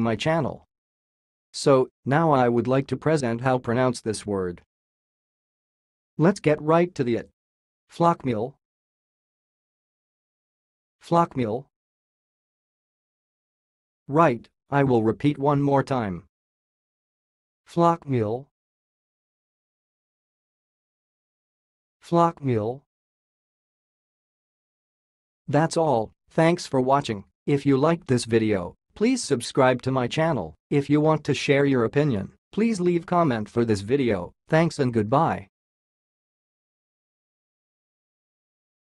my channel. So, now I would like to present how pronounce this word. Let's get right to it. Flockmeal. Flockmeal. Right, I will repeat one more time. Flockmeal. Flockmeal. That's all, thanks for watching. If you liked this video, please subscribe to my channel. If you want to share your opinion, please leave comment for this video. Thanks and goodbye.